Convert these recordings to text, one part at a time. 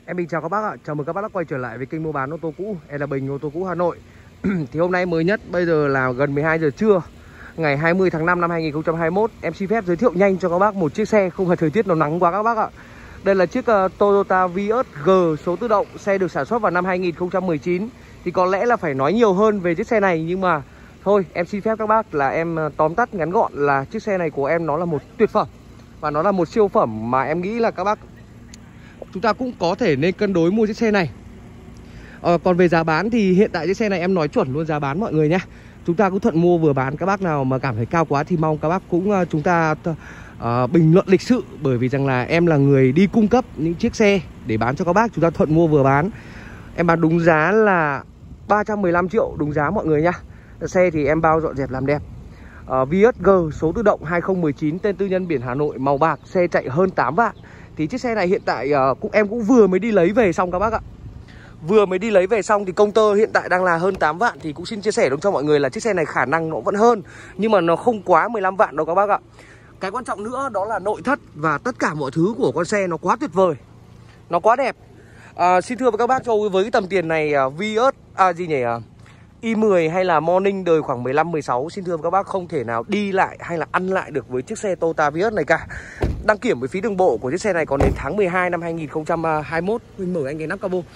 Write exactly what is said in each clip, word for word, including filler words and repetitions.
Em Bình chào các bác ạ, chào mừng các bác đã quay trở lại với kênh mua bán ô tô cũ em là Bình, ô tô cũ Hà Nội. Thì hôm nay mới nhất, bây giờ là gần mười hai giờ trưa ngày hai mươi tháng năm năm hai nghìn không trăm hai mươi mốt. Em xin phép giới thiệu nhanh cho các bác một chiếc xe, không phải thời tiết nó nắng quá các bác ạ. Đây là chiếc uh, Toyota Vios G số tự động, xe được sản xuất vào năm hai nghìn không trăm mười chín. Thì có lẽ là phải nói nhiều hơn về chiếc xe này, nhưng mà thôi em xin phép các bác là em uh, tóm tắt ngắn gọn là chiếc xe này của em nó là một tuyệt phẩm. Và nó là một siêu phẩm mà em nghĩ là các bác chúng ta cũng có thể nên cân đối mua chiếc xe này. ờ, Còn về giá bán thì hiện tại chiếc xe này em nói chuẩn luôn giá bán mọi người nhé. Chúng ta cũng thuận mua vừa bán. Các bác nào mà cảm thấy cao quá thì mong các bác cũng uh, chúng ta uh, bình luận lịch sự. Bởi vì rằng là em là người đi cung cấp những chiếc xe để bán cho các bác. Chúng ta thuận mua vừa bán. Em bán đúng giá là ba trăm mười lăm triệu, đúng giá mọi người nhá. Xe thì em bao dọn dẹp làm đẹp. uh, Vios G số tự động hai không một chín, tên tư nhân, biển Hà Nội, màu bạc, xe chạy hơn tám vạn. Thì chiếc xe này hiện tại uh, cũng em cũng vừa mới đi lấy về xong các bác ạ. Vừa mới đi lấy về xong thì công tơ hiện tại đang là hơn tám vạn. Thì cũng xin chia sẻ đúng cho mọi người là chiếc xe này khả năng nó vẫn hơn, nhưng mà nó không quá mười lăm vạn đâu các bác ạ. Cái quan trọng nữa đó là nội thất và tất cả mọi thứ của con xe nó quá tuyệt vời, nó quá đẹp. à, Xin thưa với các bác, cho với cái tầm tiền này uh, Vios à gì nhỉ uh, i mười hay là Morning đời khoảng mười lăm mười sáu, xin thưa với các bác, không thể nào đi lại hay là ăn lại được với chiếc xe Toyota Vios này cả. Đăng kiểm với phí đường bộ của chiếc xe này còn đến tháng mười hai năm hai nghìn không trăm hai mươi mốt. Mình mở anh cái nắp cabo.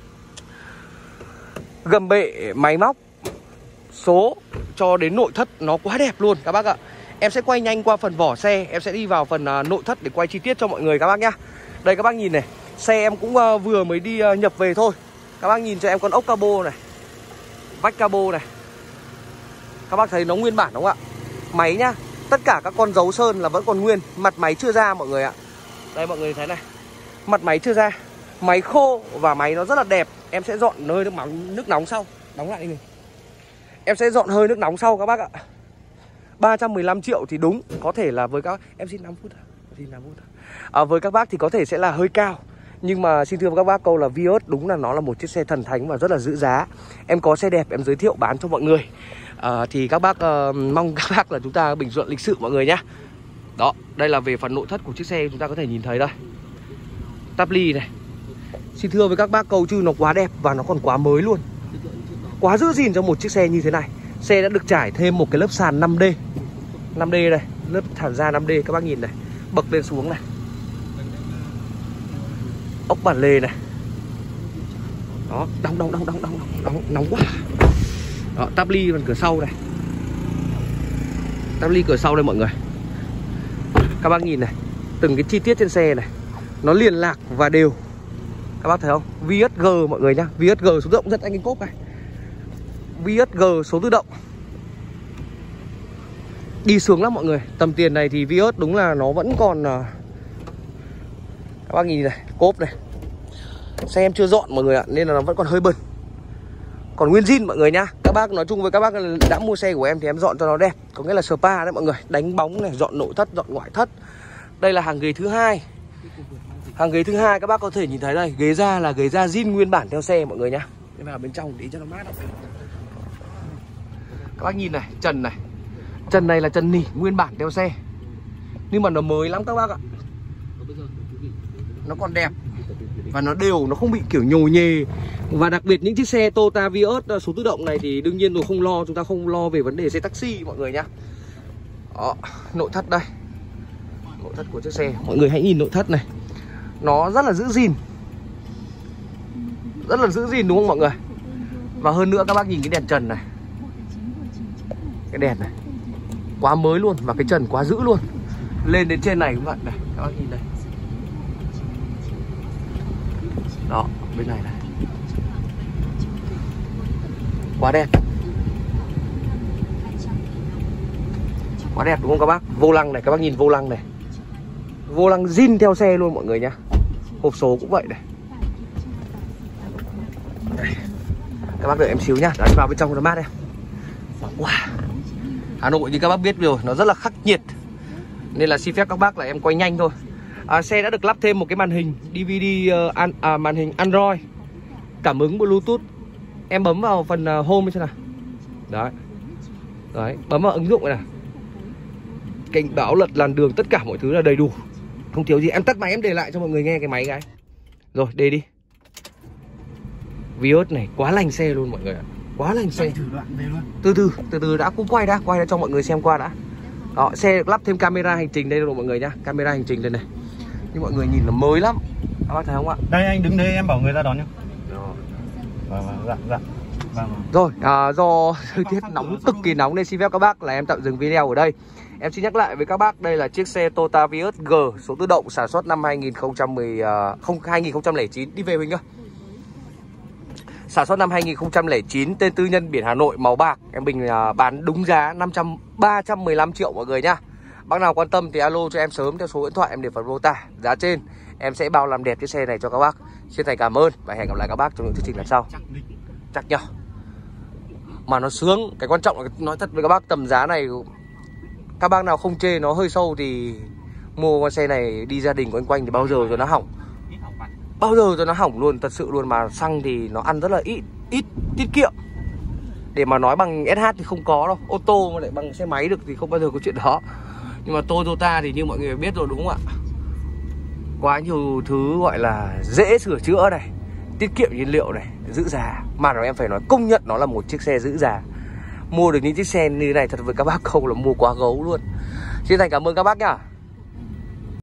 Gầm bệ, máy móc, số cho đến nội thất nó quá đẹp luôn các bác ạ. Em sẽ quay nhanh qua phần vỏ xe, em sẽ đi vào phần uh, nội thất để quay chi tiết cho mọi người các bác nhá. Đây các bác nhìn này, xe em cũng uh, vừa mới đi uh, nhập về thôi. Các bác nhìn cho em con ốc cabo này, vách cabo này. Các bác thấy nó nguyên bản đúng không ạ? Máy nhá, tất cả các con dấu sơn là vẫn còn nguyên, mặt máy chưa ra mọi người ạ. Đây mọi người thấy này, mặt máy chưa ra, máy khô và máy nó rất là đẹp. Em sẽ dọn hơi nước nóng, nước nóng sau. Đóng lại đi mình. Em sẽ dọn hơi nước nóng sau các bác ạ. Ba trăm mười lăm triệu thì đúng, có thể là với các em xin năm phút à? Xin năm phút à? À, với các bác thì có thể sẽ là hơi cao, nhưng mà xin thưa với các bác câu là Vios đúng là nó là một chiếc xe thần thánh và rất là giữ giá. Em có xe đẹp em giới thiệu bán cho mọi người. À, thì các bác uh, mong các bác là chúng ta bình luận lịch sự mọi người nhé. Đó, đây là về phần nội thất của chiếc xe, chúng ta có thể nhìn thấy đây. Táp ly này. Xin thưa với các bác câu chứ nó quá đẹp và nó còn quá mới luôn. Quá giữ gìn cho một chiếc xe như thế này. Xe đã được trải thêm một cái lớp sàn năm D. năm D đây, lớp thảm da năm D các bác nhìn này. Bậc lên xuống này. Ốc bản lề này. Đó, đóng đóng đóng đóng đóng đóng nóng quá. Đó, táp ly phần cửa sau này. Táp ly cửa sau đây mọi người. Các bác nhìn này, từng cái chi tiết trên xe này nó liền lạc và đều. Các bác thấy không? Vios G mọi người nhá. Vios G số tự động, rất anh cái cốp này. Vios G số tự động. Đi sướng lắm mọi người. Tầm tiền này thì Vios đúng là nó vẫn còn. Các bác nhìn này, cốp này. Xe em chưa dọn mọi người ạ, nên là nó vẫn còn hơi bẩn. Còn nguyên zin mọi người nhá. Các bác nói chung với các bác đã mua xe của em thì em dọn cho nó đẹp. Có nghĩa là spa đấy mọi người. Đánh bóng này, dọn nội thất, dọn ngoại thất. Đây là hàng ghế thứ hai. Hàng ghế thứ hai các bác có thể nhìn thấy đây, ghế da là ghế da zin nguyên bản theo xe mọi người nhá. Em vào bên trong để cho nó mát. Các bác nhìn này, trần này. Trần này là trần nỉ nguyên bản theo xe. Nhưng mà nó mới lắm các bác ạ. Nó còn đẹp và nó đều, nó không bị kiểu nhồi nhề. Và đặc biệt những chiếc xe Toyota Vios số tự động này thì đương nhiên rồi không lo, chúng ta không lo về vấn đề xe taxi mọi người nhá. Đó, nội thất đây. Nội thất của chiếc xe, mọi người hãy nhìn nội thất này. Nó rất là giữ gìn. Rất là giữ gìn đúng không mọi người? Và hơn nữa các bác nhìn cái đèn trần này. Cái đèn này quá mới luôn. Và cái trần quá giữ luôn. Lên đến trên này cũng vậy này. Các bác nhìn đây. Đó, bên này này. Quá đẹp. Quá đẹp đúng không các bác? Vô lăng này, các bác nhìn vô lăng này. Vô lăng zin theo xe luôn mọi người nhá. Hộp số cũng vậy này. Đây. Các bác đợi em xíu nhá, để vào bên trong nó mát em. Wow. Hà Nội thì các bác biết rồi, nó rất là khắc nghiệt. Nên là xin phép các bác là em quay nhanh thôi. à, Xe đã được lắp thêm một cái màn hình đê vê đê, uh, an, à, màn hình Android, cảm ứng Bluetooth. Em bấm vào phần uh, Home xem nào. Đấy. Đấy, bấm vào ứng dụng này nào. Cảnh báo lật làn đường, tất cả mọi thứ là đầy đủ, không thiếu gì. Em tắt máy em để lại cho mọi người nghe cái máy cái. Rồi, để đi. Vios này quá lành xe luôn mọi người ạ. Quá lành xe. Thử đoạn về luôn. Từ từ, từ từ đã, cũng quay đã, quay đã cho mọi người xem qua đã. Đó, xe được lắp thêm camera hành trình đây rồi mọi người nhá. Camera hành trình đây này. Nhưng mọi người nhìn là mới lắm. Các bác thấy không ạ? Đây anh đứng đây em bảo người ra đón nhá. Rồi. Vâng, vâng, dạ, dạ. Vâng. Rồi, à, do thời tiết nóng cực kỳ nóng nên xin phép các bác là em tạm dừng video ở đây. Em xin nhắc lại với các bác, đây là chiếc xe Toyota Vios G số tự động sản xuất năm hai nghìn không trăm mười không hai nghìn không trăm lẻ chín. Đi về Huỳnh ơi. Sản xuất năm hai nghìn không trăm lẻ chín, tên tư nhân, biển Hà Nội, màu bạc. Em Bình bán đúng giá năm trăm ba trăm mười lăm triệu mọi người nhá. Bác nào quan tâm thì alo cho em sớm theo số điện thoại em để phần mô tả. Giá trên em sẽ bao làm đẹp chiếc xe này cho các bác. Xin thành cảm ơn và hẹn gặp lại các bác trong những chương trình lần sau. Chắc nhá. Mà nó sướng, cái quan trọng là nói thật với các bác, tầm giá này các bác nào không chê nó hơi sâu thì mua con xe này đi gia đình quanh quanh thì bao giờ cho nó hỏng. Bao giờ cho nó hỏng luôn, thật sự luôn. Mà xăng thì nó ăn rất là ít, ít tiết kiệm. Để mà nói bằng ét hát thì không có đâu. Ô tô mà lại bằng xe máy được thì không bao giờ có chuyện đó. Nhưng mà Toyota thì như mọi người biết rồi đúng không ạ? Quá nhiều thứ gọi là dễ sửa chữa này, tiết kiệm nhiên liệu này, giữ giá. Mà nói em phải nói công nhận nó là một chiếc xe giữ giá. Mua được những chiếc xe như này thật với các bác không là mua quá gấu luôn. Xin thành cảm ơn các bác nhá.